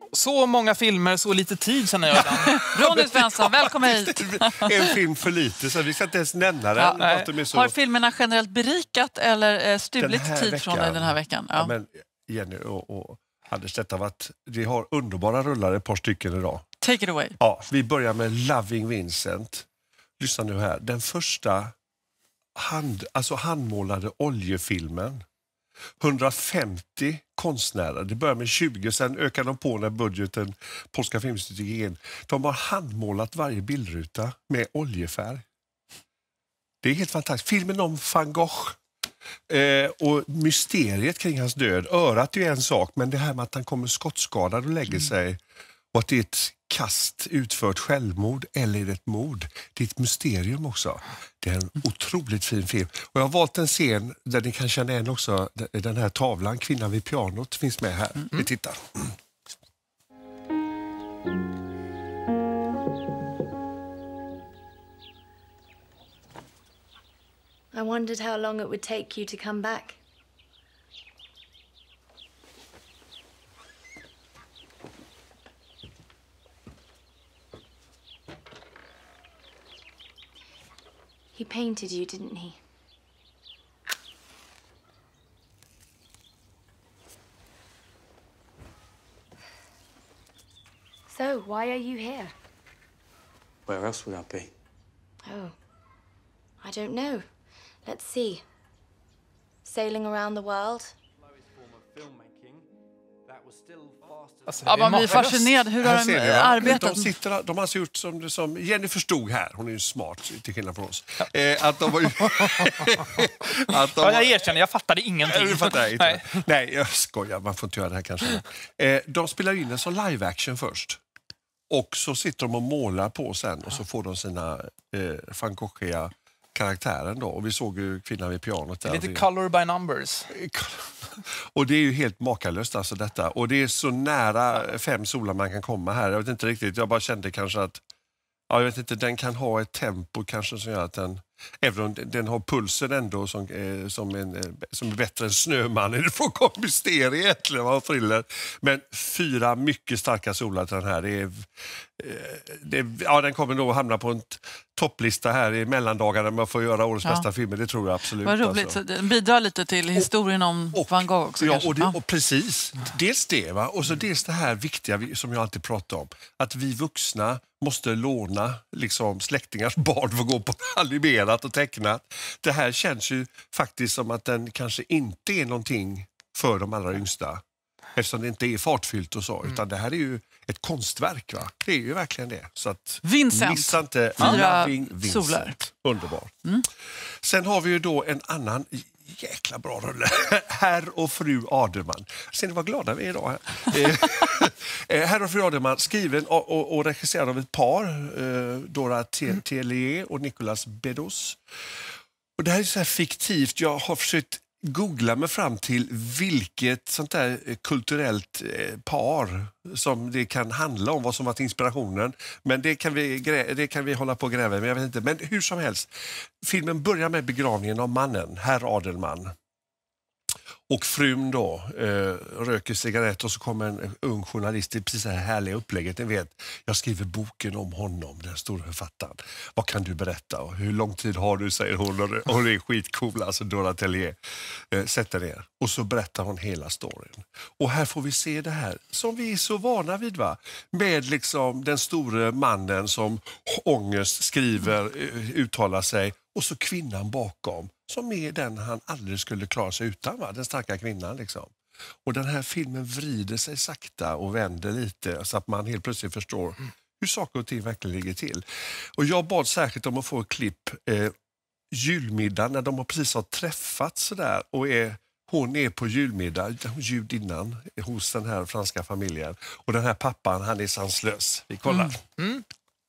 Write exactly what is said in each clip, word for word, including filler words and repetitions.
Så många filmer, så lite tid känner jag ibland. Ronny Svensson, välkommen hit. En film för lite, så vi ska inte ens nämna den. Ja, de så... Har filmerna generellt berikat eller stulit tid veckan, från dig den här veckan? Ja. Ja, men Jenny och, och Anders, detta varit, vi har underbara rullar, ett par stycken idag. Take it away. Ja, vi börjar med Loving Vincent. Lyssna nu här. Den första hand, alltså handmålade oljefilmen. hundrafemtio konstnärer. Det börjar med tjugo, sen ökar de på när budgeten Polska Filminstitutet igen. De har handmålat varje bildruta med oljefärg. Det är helt fantastiskt. Filmen om Van Gogh eh, och mysteriet kring hans död. Örat är ju en sak, men det här med att han kommer skottskadad och lägger sig och att det är ett kast utfört självmord eller är det ett mord. Det är ett mysterium också. Det är en otroligt fin film. Och jag har valt en scen där ni kan känna igen också den här tavlan, Kvinnan vid pianot, finns med här. Mm. Vi tittar. I wondered how long it would take you to come back. He painted you, didn't he? So, why are you here? Where else would I be? Oh, I don't know. Let's see. Sailing around the world? Alltså, Ja, man blir fascinerad. Hur har de arbetat? De, sitter, de har alltså gjort som, som Jenny förstod här, hon är ju smart till skillnad från oss. Ja. Eh, att de var ju... att de ja, jag erkänner, jag fattade ingenting. Du fattar inte. Nej. Nej, jag skojar, man får inte göra det här kanske. Eh, de spelar in en som live action först. Och så sitter de och målar på sen och så får de sina eh, Van Goghiga karaktären då. Och vi såg ju Kvinnan vid pianot där. Lite color by numbers. Och det är ju helt makalöst alltså detta. Och det är så nära fem solar man kan komma här. Jag vet inte riktigt, jag bara kände kanske att ja, jag vet inte, den kan ha ett tempo kanske som gör att den, även om den har pulsen ändå som, eh, som, en, eh, som är bättre än Snömannen. Det får komma mysteriet egentligen, vad thriller. Men fyra mycket starka solar till den här. Det är, eh, det är, ja, den kommer nog hamna på en topplista här i mellandagarna man får göra årets ja. bästa filmer, det tror jag absolut. Vad roligt, alltså. Den bidrar lite till historien och, om och, Van Gogh också. Ja, och, det, och precis. Dels det, va? Och så dels det här viktiga som jag alltid pratar om. Att vi vuxna måste låna liksom, släktingars barn för att gå på animerat och tecknat. Det här känns ju faktiskt som att den kanske inte är någonting för de allra yngsta. Eftersom det inte är fartfyllt och så. Mm. Utan det här är ju ett konstverk, va? Det är ju verkligen det. Så att Vincent. Missa inte Fyra Vincent. solar. Underbart. Mm. Sen har vi ju då en annan jäkla bra rulle. Herr och fru Aderman. Ser ni vad glada vi är idag här? Herr och fru Aderman, skriven och, och, och regisserad av ett par. Eh, Dora Tellier och Nicolas Bedos. Och det här är så här fiktivt. Jag har försökt googla mig fram till vilket sånt där kulturellt par som det kan handla om, vad som varit inspirationen. Men det kan vi, det kan vi hålla på och gräva, men jag vet inte. Men hur som helst, filmen börjar med begravningen av mannen, herr Adelman. Och frun då eh, röker cigarett och så kommer en ung journalist i precis det här härliga upplägget. Ni vet, jag skriver boken om honom, den stora författaren. Vad kan du berätta? Och hur lång tid har du, säger hon. Och hon är skitcool, alltså Dora Tellier. Eh, sätter ner. Och så berättar hon hela storyn. Och här får vi se det här som vi är så vana vid, va? Med liksom den store mannen som ångest skriver, uttalar sig. Och så kvinnan bakom, som är den han aldrig skulle klara sig utan, va? Den starka kvinnan liksom. Och den här filmen vrider sig sakta och vänder lite så att man helt plötsligt förstår hur saker och ting verkligen ligger till. Och jag bad särskilt om att få ett klipp eh, julmiddag när de har precis har träffats sådär och är, hon är på julmiddag, judinnan hos den här franska familjen. Och den här pappan, han är sanslös. Vi kollar. Mm. Mm.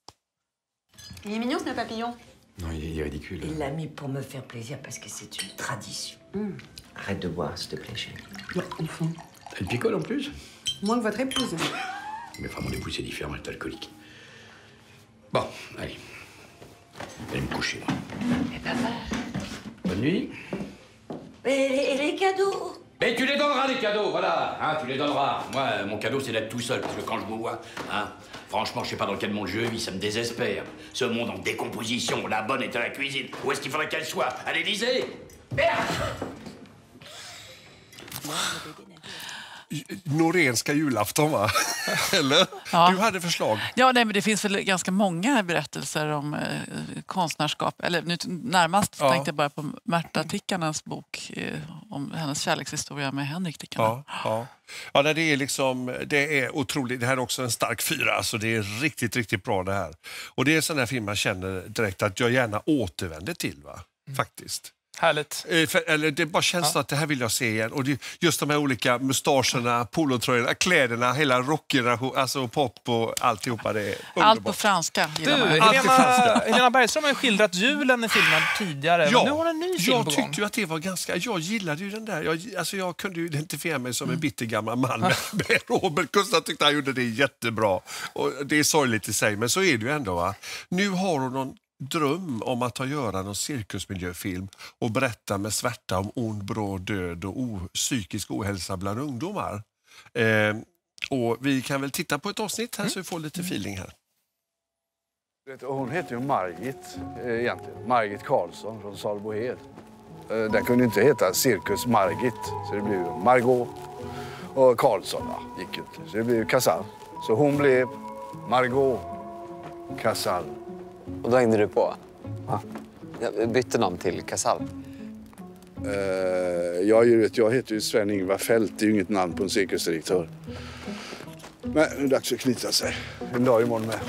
Il est mignon, ce papillon. Non, il est, il est ridicule. Il l'a mis pour me faire plaisir parce que c'est une tradition. Mmh. Arrête de boire, s'il te plaît, chérie. Non, enfin. Elle picole en plus? Moins que votre épouse. Mais enfin, mon épouse, c'est différent, elle est alcoolique. Bon, allez. Allez me coucher, là. Mais papa... Bonne nuit. Et les, et les cadeaux? Mais tu les donneras les cadeaux, voilà, hein, tu les donneras. Moi, mon cadeau, c'est d'être tout seul, parce que quand je me vois, hein, franchement, je sais pas dans quel monde je vis, ça me désespère. Ce monde en décomposition, la bonne est à la cuisine. Où est-ce qu'il faudrait qu'elle soit? À l'Élysée? Merde! Norenska julafton, va? Eller? Ja. Du hade förslag. Ja, nej, men det finns väl ganska många berättelser om eh, konstnärskap. Eller nu, närmast Ja. tänkte jag bara på Märta Tikkanens bok eh, om hennes kärlekshistoria med Henrik Tikkanen. Ja, ja. Ja, nej, det är liksom, det är otroligt. Det här är också en stark fyra, alltså det är riktigt, riktigt bra det här. Och det är en sån här film man känner direkt att jag gärna återvänder till, va? Faktiskt. Härligt. Eh, För, eller det bara känns Ja. att det här vill jag se igen. Och det, just de här olika mustascherna, polotröjorna, kläderna, hela rockgenerationen, alltså pop och alltihopa. Det är underbart. Allt på franska Du, gillar man. Allt är Helena, franska. Helena Bergström har ju skildrat julen i filmen tidigare. Ja, Men nu har hon en ny film jag på gång. tyckte ju att det var ganska... Jag gillade ju den där. Jag, alltså jag kunde ju identifiera mig som en bitter gammal man med, med Robert Gustaf. Tyckte han gjorde det jättebra. Och det är sorgligt i sig, men så är det ju ändå, va. Nu har hon någon dröm om att ta göra någon cirkusmiljöfilm och berätta med svärta om ond, bråd död och o, psykisk ohälsa bland ungdomar. Eh, och vi kan väl titta på ett avsnitt här så vi får lite feeling här. Hon heter ju Margit eh, egentligen. Margit Karlsson från Salbohed. Eh, den kunde inte heta Cirkus Margit, så det blev ju Margot och Karlsson. Ja, gick inte. Så det blev ju Casall. Så hon blev Margot Casall. Och då hängde du på? Va? Jag bytte namn till Casall. Eh, jag, vet, jag heter ju Sven-Ingvar Fält, det är ju inget namn på en cirkusdirektör. Men det är dags att knyta sig. En dag imorgon med.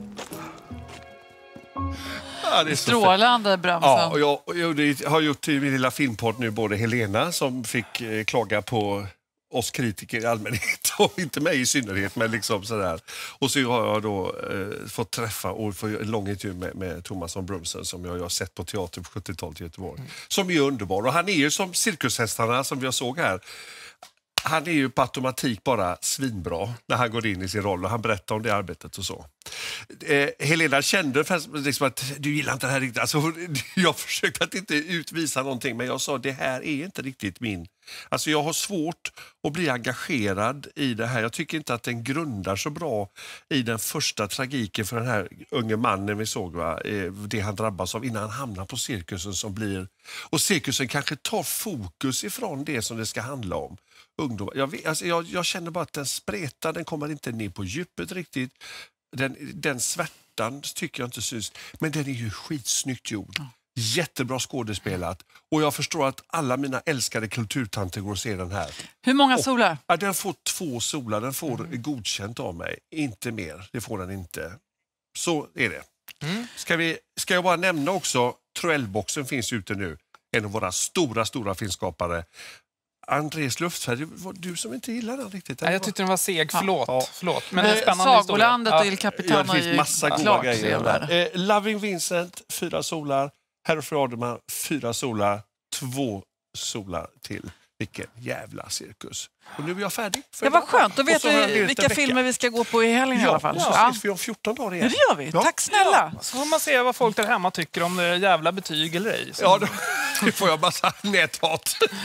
Ja, det är så Strålande Bramsen. Ja, och jag, och jag har gjort i min lilla filmpodd nu både Helena som fick eh, klaga på oss kritiker i allmänhet och inte mig i synnerhet, men liksom sådär. Och så har jag då eh, fått träffa och få en lång intervju med, med Thomas von Brömsen som jag, jag har sett på teater på sjuttiotalet i Göteborg. Mm. Som är underbar. Och han är ju som cirkushästarna som jag såg här. Han är ju på automatik bara svinbra när han går in i sin roll och han berättar om det arbetet och så. Eh, Helena kände liksom att du gillar inte det här riktigt. Alltså, jag försökte att inte utvisa någonting, men jag sa det här är inte riktigt min. Alltså jag har svårt att bli engagerad i det här. Jag tycker inte att den grundar så bra i den första tragiken för den här unge mannen vi såg, va? Eh, det han drabbas av innan han hamnar på cirkusen som blir... Och cirkusen kanske tar fokus ifrån det som det ska handla om. Ungdomar. Jag, vet, alltså jag, jag känner bara att den spretar, den kommer inte ner på djupet riktigt. Den, den svärtan tycker jag inte syns, men den är ju skitsnyggt gjord. Mm. Jättebra skådespelat. Och jag förstår att alla mina älskade kulturtanter går och ser den här. Hur många och, solar? Ja, den får två solar, den får mm. godkänt av mig. Inte mer, det får den inte. Så är det. Mm. Ska, vi, ska jag bara nämna också, Troellboxen finns ute nu. En av våra stora, stora filmskapare. Andres luftfärd, det var du som inte gillar den riktigt. Nej, jag tyckte den var seg, förlåt. Ja. förlåt. Men eh, en spännande Sagolandet historia. och Il Capitano ja, det finns massa är goda grejer trevligare. där. Eh, Loving Vincent, fyra solar. Herr och fru Aderman, fyra solar. Två solar till. Vilken jävla cirkus. Och nu är jag färdig. Det var skönt, då vet vi vilka filmer vi ska gå på i helgen ja, i alla fall. Ja, så ses vi om fjorton dagar igen. Ja, det gör vi. Ja. Tack snälla. Ja, så får man se vad folk där hemma tycker om det jävla betyg eller ej. Så. Ja, då, då får jag massa näthat.